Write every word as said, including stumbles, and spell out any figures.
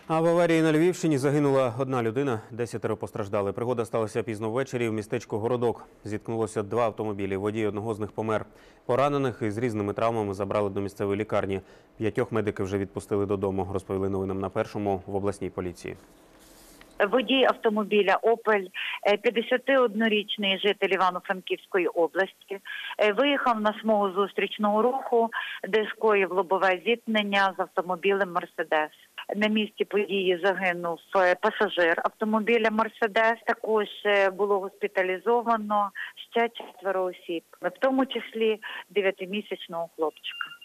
А в аварії на Львівщині загинула одна людина, десятеро постраждали. Пригода сталася пізно ввечері в містечку Городок. Зіткнулося два автомобілі. Водій одного з них помер. Поранених із різними травмами забрали до місцевої лікарні. П'ятьох медиків вже відпустили додому, розповіли новинам на Першому в обласній поліції. Водій автомобіля «Опель», п'ятдесятиоднорічний житель Івано-Франківської області, виїхав на смугу зустрічного руху, де скоїв лобове зіткнення з автомобілем «Мерседес». На місці події загинув пасажир автомобіля «Мерседес». Також було госпіталізовано ще четверо осіб, в тому числі дев'ятимісячного хлопчика.